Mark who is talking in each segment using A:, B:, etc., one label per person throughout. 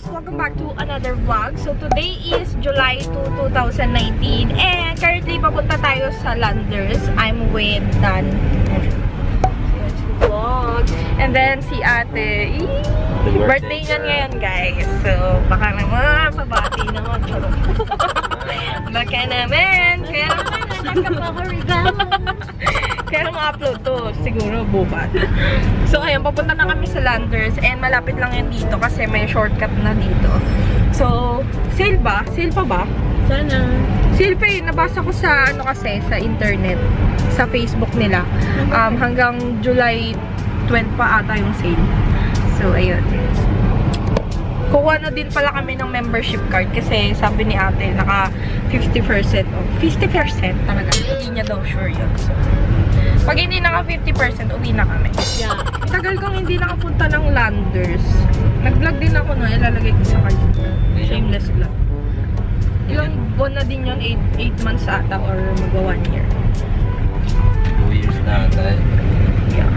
A: Welcome back to another vlog. So today is July 2, 2019 and currently papunta tayo sa Landers. I'm with Dan. Vlog. And then si ate, birthday niya ngayon guys. So baka naman pabati naman. Baka naman. Kaya ma-upload to, siguro bubat. So ayun, papunta na kami sa Landers and malapit lang yan dito kasi may shortcut na dito. So, sale ba? Sale pa ba?
B: Sana.
A: Sale pa yun. Nabasa ko sa ano kasi, sa internet, sa Facebook nila. Hanggang July 20 pa ata yung sale. So ayun. Kuha na din pala kami ng membership card kasi sabi ni ate naka 50% off. 50% talaga. Hindi niya daw sure yun. So, pag hindi naka 50%, uwi na kami.
B: Yeah.
A: Tagal kong hindi nakapunta ng Landers. Nag-vlog din ako no, ilalagay ko sa card. Shameless vlog. Ilang buwan na din yun? 8 months ata or mag 1 year.
C: 2 years na ata.
A: Yeah.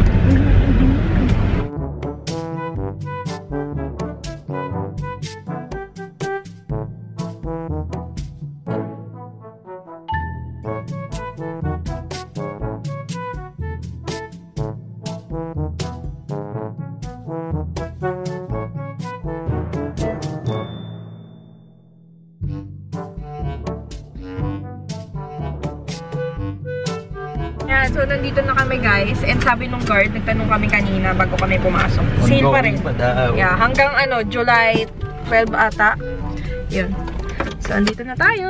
A: So, nandito na kami guys. And sabi nung guard, nagtanong kami kanina bago kami pumasok. Sale pa rin. Yeah, hanggang ano, July 12 ata. Yun. So, andito na tayo.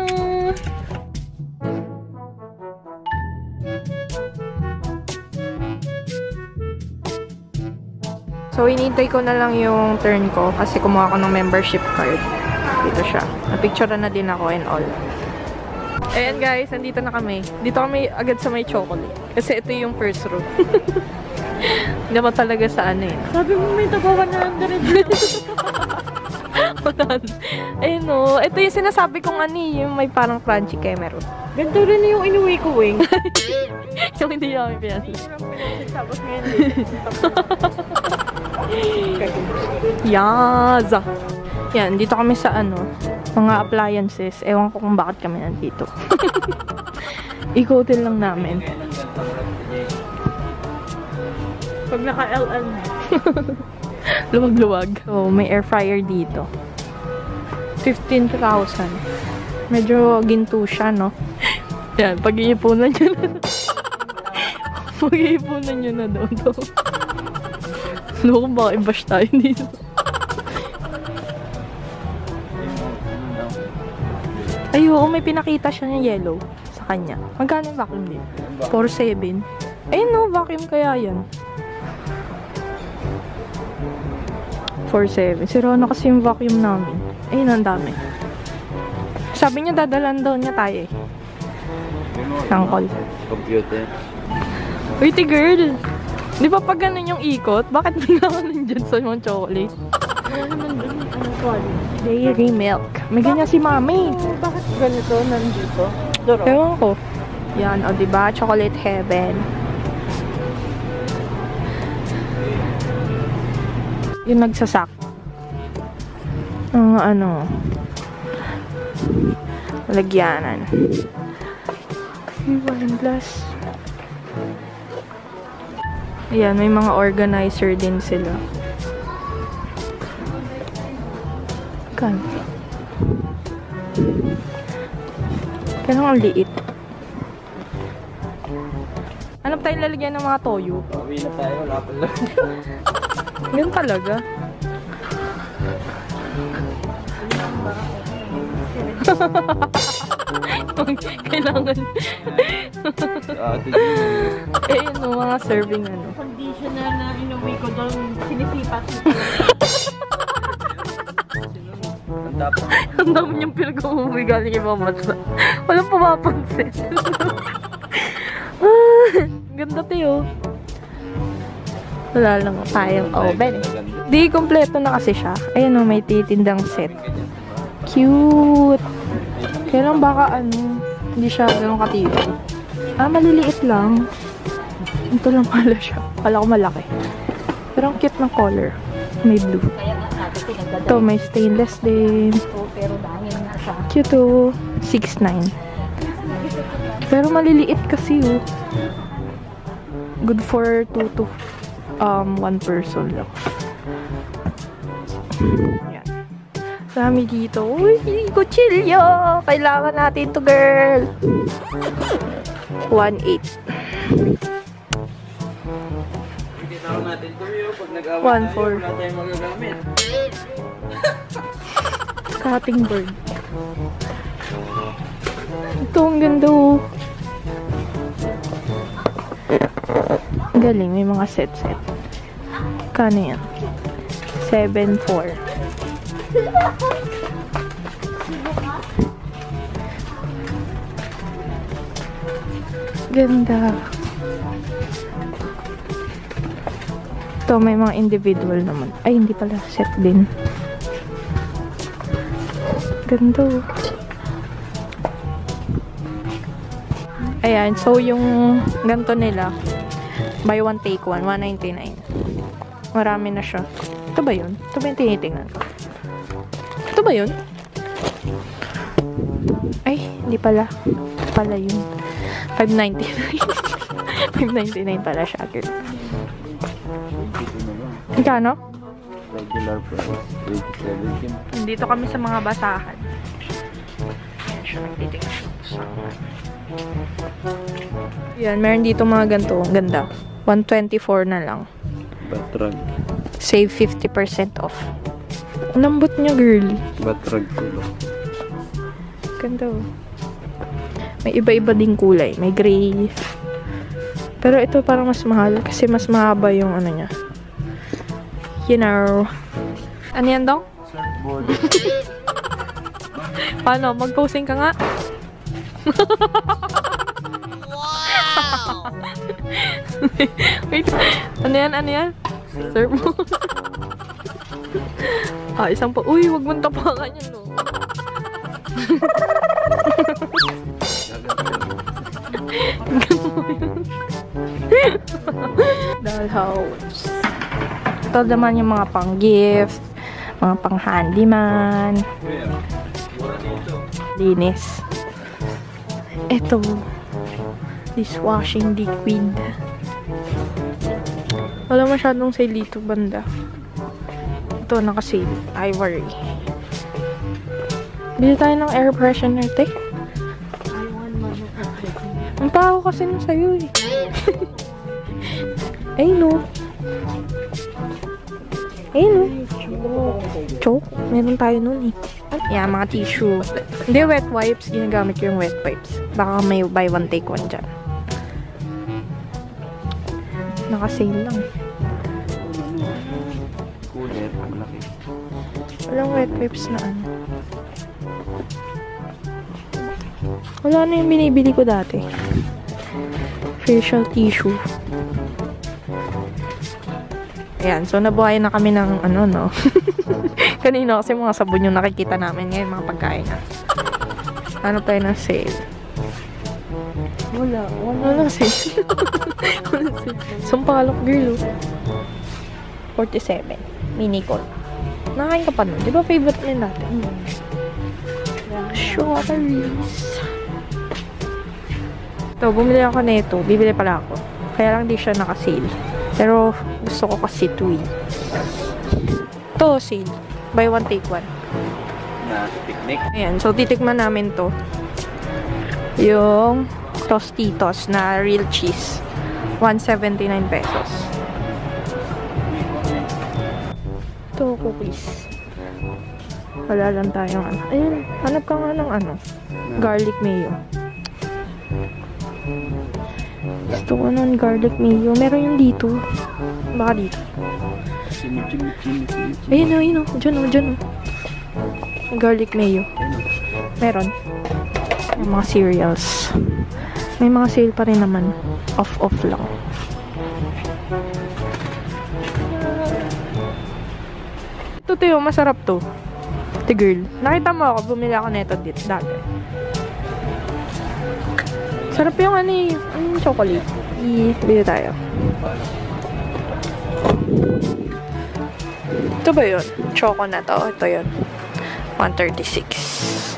A: So, inintay ko na lang yung turn ko kasi kumuha ko ng membership card. Dito siya. Napicturean na din ako and all. Ayan guys, nandito na kami. Dito kami agad sa may chocolate. Kasi ito yung first row. Hindi pa talaga sa ano eh.
B: Sabi mo may taba 100.
A: Ayun o. Ito yung sinasabi kong ano eh. Yung may parang crunchy caramel.
B: Ganito rin yung inuwi ko, Wing.
A: Yung hindi namin pinasa.
B: Tapos ngayon
A: Yaza! Yan, dito kami sa ano, mga appliances. Ewan ko kung bakit kami nandito. Ikutin lang namin.
B: Pag naka-LL na.
A: Luwag-luwag. So, may air fryer dito. 15,000. Medyo ginto siya, no? Yan, pag-iipunan nyo na. Pag-iipunan nyo na daw to. Ano kung baka i-bash tayo dito. Ay, oo, may pinakita siya ng yellow sa kanya. Magkano yung vacuum din? 4.7. Ayun, no, vacuum kaya yan. 4.7. Sira na kasi yung vacuum namin. Ayun, ang dami. Sabi niya, dadalan daw niya tayo eh. Tangkol.
C: Computer.
A: Wait, girl. Di ba pag ganun yung ikot? Bakit bigla ka nandyan sa mga chocolate?
B: Ano naman dun? Anong quality?
A: Dairy milk. May ganyan si mami.
B: Oh, bakit ganito nandito? Duro.
A: Ewan ko. Yan, o diba? Chocolate heaven. Yung nagsasak. Ang ano. Lagyanan. Wine glass. Ayan, may mga organizer din sila. Kan. Kaya ang liit. Ano pa tayong lalagyan ng mga toyo?
C: Pauwi na tayo, wala pa lang.
A: Ganun talaga. Kailangan. Eh, yun, mga serving ano.
B: Conditioner na inuwi ko doon, sinisipat.
A: Ang dami niyang pinag-umuwi galing ibang bansa. Walang pumapansin. Ganda tayo. Wala lang tayong oven. Di, kompleto na kasi siya. Ayan o, may titindang set. Cute! Kaya lang baka ano, hindi siya ganun katibay. Ah, maliliit lang. Ito lang pala siya. Kala ko malaki. Pero ang cute ng color. May blue. Ito, may stainless din.
B: Pero dahil nasa
A: Cute oh. 6.9. Pero maliliit kasi oh. Good for 2 to 1 person lang. Yan. Dami dito. Uy, kutsilyo! Kailangan natin to, girl. 1.8.
C: Tinawag natin ito yun. Pag nag-away
A: 1.4.
C: tayo, wala tayong magagamit.
A: Cutting board. Ito, ang ganda oh. Galing, may mga set-set. Kano yan? 7.4. Ganda. Ito, may mga individual naman. Ay, hindi pala. Set din. Ganda. Ayan. So, yung ganito nila, buy one, take one. 199. Marami na siya. Ito ba yun? Ito ba yung tinitingnan ko? Ito ba yun? Ay, hindi pala. Ito pala yun. 599. 599 pala siya. Kano?
C: Regular price. 27.
A: Dito kami sa mga basahan. Ayan siya. Nagtitingnan siya. Yan, meron dito mga ganito. Ang ganda. 124 na lang.
C: Batrag.
A: Save 50% off. Ang lambot niya, girl.
C: Batrag ko ba?
A: Ganda oh. May iba-iba ding kulay. May gray. Pero ito parang mas mahal kasi mas mahaba yung ano niya. You know. Ano yan dong?
C: Surfboard.
A: Paano? Mag-posing ka nga? Wait. Ano yan? Ano yan? Surfboard. Isang pa. Uy, wag mong tapakan yan, no? Dollhouse. Ito naman yung mga pang-gift, mga pang-handyman. Linis. Ito. Dishwashing liquid. Wala masyadong sale dito banda. Ito, naka-sale. Ivory. Bili tayo ng air freshener, te. Ang paho kasi nung sa'yo eh. Ay no. Ay no. Choke. Meron tayo nun eh. Yan, mga tissue. Hindi, wet wipes. Ginagamit ko yung wet wipes. Baka may buy one take one dyan. Naka-sale lang.
C: Cooler. Malaki.
A: Walang wet wipes na ano. Wala na yung binibili ko dati. Facial tissue. Ayan, so nabuhay na kami ng ano, no? Kanina kasi mga sabon yung nakikita namin ngayon, mga pagkain na. Ano tayo ng sale? Wala sale. Wala sale. Sampalok, girl, oh. 47. Mini call. Nakain ka pa nun. Di ba favorite nila natin? Strawberries. Ito, bumili ako na ito. Bibili pala ako. Kaya lang di siya naka-sale. Pero gusto ko kasi ito eh. Ito, sale. Buy one, take one.
C: Na picnic.
A: Ayan, so titikman namin to. Yung Tostitos na real cheese. 179 pesos. Ito, cookies. Wala lang tayong ano. Ayun, hanap ka nga ng ano. Garlic mayo. Gusto ko nun garlic mayo. Meron yung dito. Baka dito. Ayun o, ayun o. Diyan o, diyan o. Garlic mayo. Meron. May mga cereals. May mga sale pa rin naman. Off lang. Ito tayo, masarap to. The girl. Nakita mo ako, bumili ako nito dito dati. Sarap yung ano eh. Yung chocolate. Bili tayo. Ito ba yun? Choco na to. Ito yun. 136.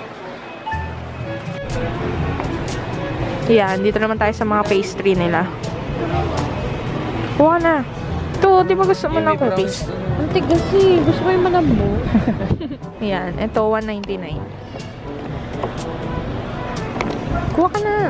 A: Yan. Dito naman tayo sa mga pastry nila. Kuha na. Ito, di ba gusto mo ng cookies?
B: Ang tigas eh. Gusto ko yung malambot.
A: Yan. Ito, 199. Kuha ka na.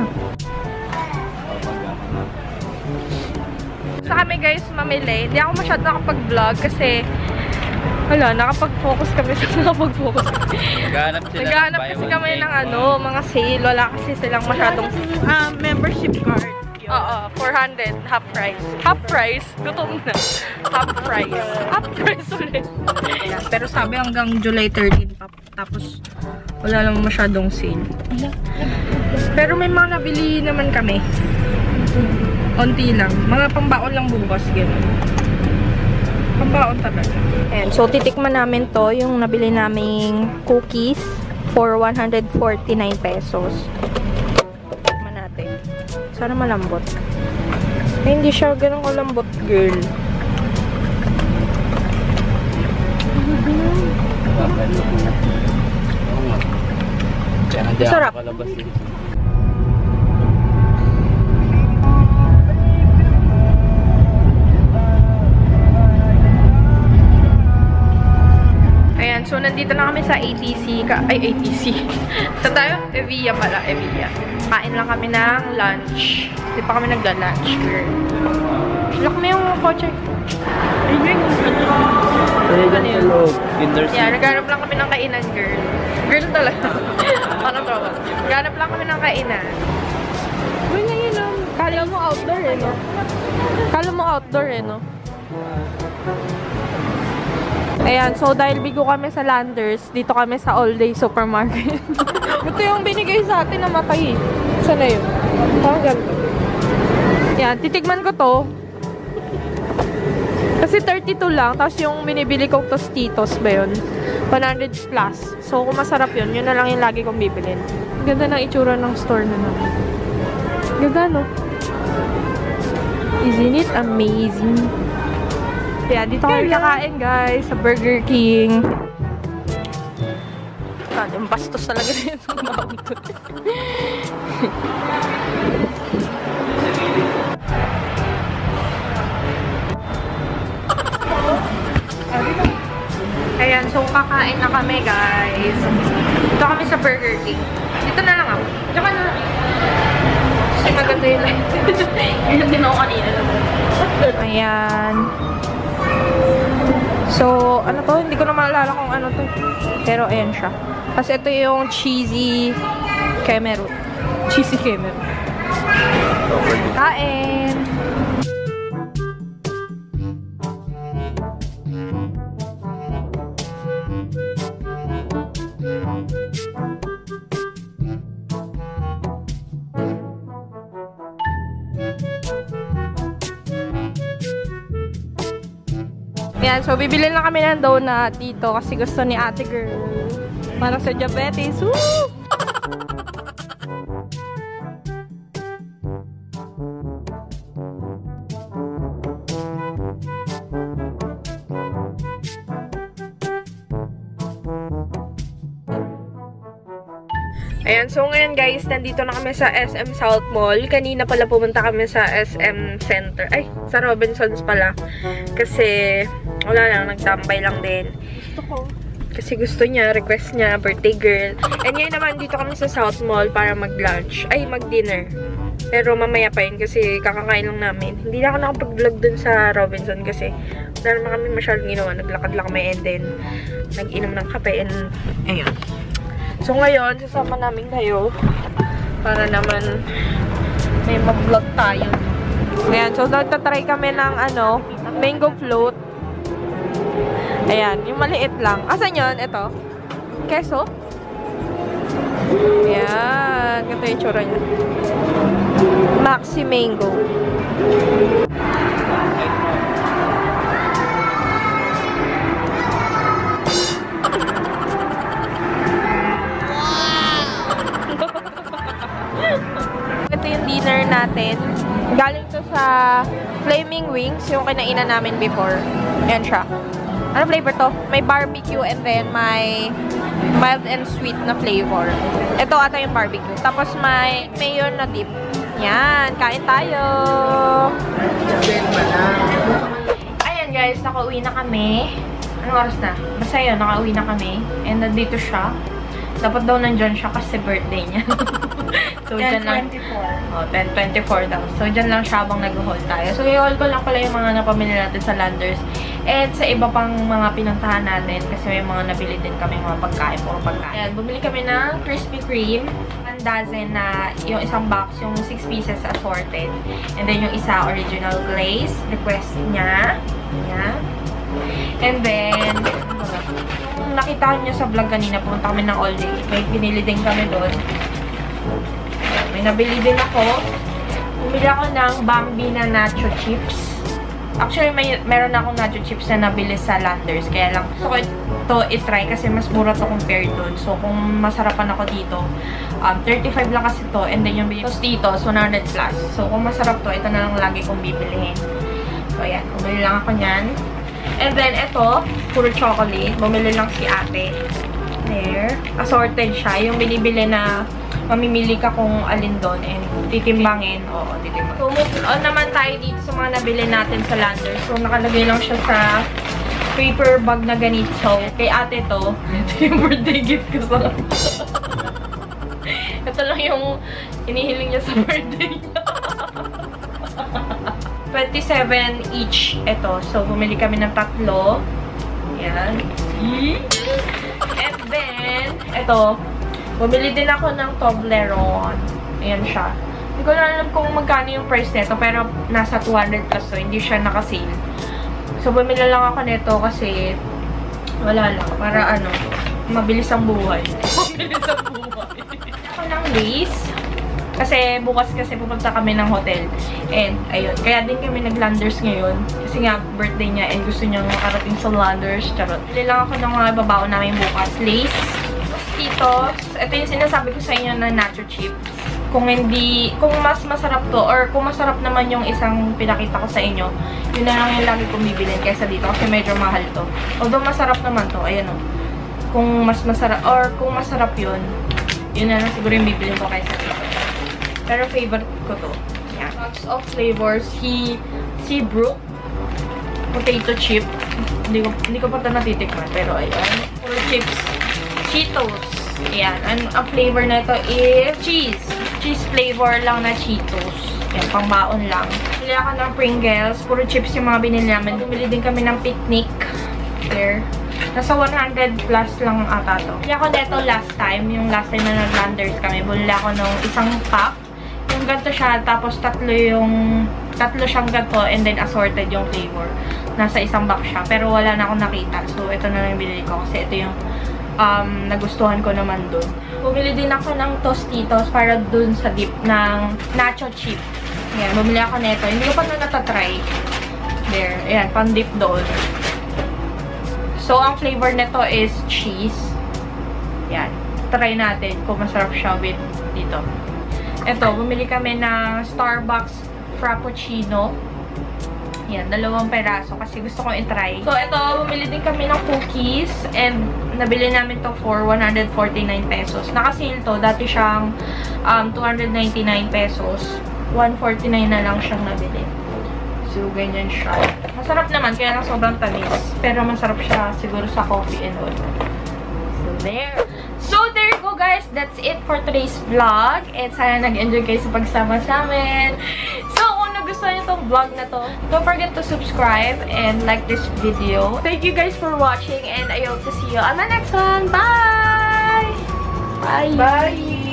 A: Sa kami guys, mamili. Hindi ako masyado nakapag-vlog kasi wala, nakapag-focus kami sa nakapag-focus. Naghahanap kasi kami ng mga sale. Wala kasi silang masyadong
B: Membership card.
A: oo, 400. Half price. Half price? Gutom na. Half price. Half price ulit. Pero sabi hanggang July 13 pa. Tapos wala naman masyadong sale. Pero may mga nabili naman kami. Onti lang. Mga pambaon lang bukas. Ganun. Pambaon talaga. Ayan. So, titikman namin to. Yung nabili naming cookies for 149 pesos. Tikman natin. Sana malambot. Ay, hindi siya ganun kalambot, girl. Sarap. Ayan, so nandito na kami sa ATC. ATC. Saan tayo? Evia pala, Evia. Kain lang kami ng lunch. Hindi pa kami nagla-lunch, girl. Lock mo yung kotse. Ano yun? Yeah, naghanap lang kami ng kainan, girl. Girl talaga. Ano to? Naghanap lang kami ng kainan. Uy, ngayon o. Kala mo outdoor eh, no? Kala mo outdoor eh, no? Ayan, so dahil bigo kami sa Landers, dito kami sa All Day Supermarket. Ito yung binigay sa atin na matay eh. Saan na yun? Parang ganito. Ayan, titigman ko to. Kasi 32 lang, tapos yung binibili kong Tostitos ba yun? 100 plus. So kung masarap yun, yun na lang yung lagi kong bibilin. Ganda ng itsura ng store na naman. Ganda, no? Isn't it amazing? Kaya dito kami kakain, guys, sa Burger King. Yung bastos talaga rin yung mountain. Ayan, so kakain na kami, guys. Dito kami sa Burger King. Dito na lang ako. Diyan ka na lang. Kasi maganda yung light. Ganyan din ako kanina. Ayan. So, ano to? Hindi ko na maalala kung ano to. Pero, ayan siya. Kasi ito yung cheesy kemeru. Cheesy kemeru. Kain! Yan, so bibili lang kami ng donut dito kasi gusto ni ate girl. Para sa diabetes. Woo! Ayan, so ngayon guys, nandito na kami sa SM South Mall. Kanina pala pumunta kami sa SM Center. Ay, sa Robinsons pala. Kasi, wala lang, nagtambay lang din.
B: Gusto ko.
A: Kasi gusto niya, request niya, birthday girl. And ngayon naman, dito kami sa South Mall para mag-lunch. Ay, mag-dinner. Pero mamaya pa yun kasi kakakain lang namin. Hindi na ako nakapag-vlog dun sa Robinson kasi wala naman kami masyadong ginawa. Naglakad lang kami and then nag-inom ng kape and ayun. So ngayon, sasama namin kayo para naman may mag-vlog tayo. Ayan, so nagtatry kami ng mango float. Ayan, yung maliit lang. Asan yun? Ito. Keso? Ayan, ganito yung tsura niya. Maxi Mango. Ito yung dinner natin. Galing to sa Flaming Wings, yung kinainan namin before. Ayan siya. Ano flavor to? May barbecue and then may mild and sweet na flavor. Ito ata yung barbecue. Tapos may mayo na dip. Yan, kain tayo! Ayan guys, nakauwi na kami. Anong oras na? Basta yun, nakauwi na kami. And nandito siya. Dapat daw nandyan siya kasi birthday niya. So, 10:24. Oh, 10:24 daw. So, dyan lang siya habang nag-haul tayo. So, i-haul ko lang pala yung mga napamili natin sa Landers. And sa iba pang mga pinuntahan natin. Kasi may mga nabili din kami mga pagkain. Puro pagkain. Ayan, bumili kami ng Krispy Kreme. 1 dozen na yung isang box, yung 6 pieces assorted. And then yung isa, original glaze. Request niya. Ayan. And then, yung nakita niyo sa vlog kanina, pumunta kami ng All Day. May pinili din kami doon. May nabili din ako. Bumili ako ng Bambi na nacho chips. Actually, meron akong nacho chips na nabili sa Landers. Kaya lang, gusto ko ito i-try kasi mas mura to compared doon. So, kung masarapan ako dito, 35 lang kasi to. And then yung Tostitos, 100 plus. So, kung masarap to, ito na lang lagi kong bibilihin. So, ayan. Bumili lang ako nyan. And then, ito, puro chocolate. Bumili lang si ate. There. Assorted siya. Yung binibili na mamimili ka kung alin doon and titimbangin. Oo, titimbangin. So, move on naman tayo dito sa mga nabili natin sa Landers. So, nakalagay lang siya sa paper bag na ganito. Kay ate to. Ito yung birthday gift ko sa ito lang yung inihiling niya sa birthday niya. 27 each ito. So, bumili kami ng 3. Ayan. And then, ito. Bumili din ako ng Toblerone. Ayan siya. Hindi ko na alam kung magkano yung price nito, pero nasa 200 plus, so hindi siya naka-sale. So, bumili lang ako nito kasi wala lang. Para ano, mabilis ang buhay. Mabilis ang buhay. Ako ng Lace. Kasi bukas kasi pupunta kami ng hotel. And, ayun. Kaya din kami nag-Landers ngayon. Kasi nga, birthday niya and gusto niyang makarating sa Landers. Charot. Bili lang ako ng mga babao namin bukas. Lace. Tostitos. Ito yung sinasabi ko sa inyo na nacho chips. Kung mas masarap to, or kung masarap naman yung isang pinakita ko sa inyo, yun na lang yung lagi kong bibilin kaysa dito kasi medyo mahal to. Although masarap naman to, ayan o. Kung mas masarap, or kung masarap yun na lang siguro yung bibilin ko kaysa dito. Pero favorite ko to. Yan. Lots of flavors. Si Brook. Potato chip. Hindi ko pa ito natitikman. Pero ayun. Puro chips. Cheetos. Ayan. Ang flavor na ito is cheese. Cheese flavor lang na Cheetos. Ayan. Pangbaon lang. Bili ako ng Pringles. Puro chips yung mga binili namin. Bumili din kami ng Picnic. There. Nasa 100 plus lang ata to. Bili ako neto last time. Yung last time na nag-Landers kami. Bumili ako ng isang pack. Yung ganito siya. Tapos tatlo siyang ganito. And then assorted yung flavor. Nasa isang box siya. Pero wala na akong nakita. So, ito na lang binili ko. Kasi ito yung nagustuhan ko naman dun. Bumili din ako ng Tostitos para dun sa dip ng nacho chip. Ayan, bumili ako neto. Hindi ko pa na natatry. There. Ayan, pang dip doon. So, ang flavor nito is cheese. Ayan. Try natin kung masarap siya with dito. Ito, bumili kami ng Starbucks Frappuccino. Yan, 2 peraso kasi gusto kong i-try. So, ito, bumili din kami ng cookies and nabili namin to for 149 pesos. Naka-sale to. Dati siyang 299 pesos. 149 na lang siyang nabili. So, ganyan siya. Masarap naman, kaya lang sobrang tamis. Pero masarap siya siguro sa coffee and all. So, there. So, there you go, guys. That's it for today's vlog. And sana nag-enjoy kayo sa pagsama sa amin. So, kung nagustuhan niyo tong vlog na to, don't forget to subscribe and like this video. Thank you guys for watching and I hope to see you on the next one. Bye! Bye!
B: Bye!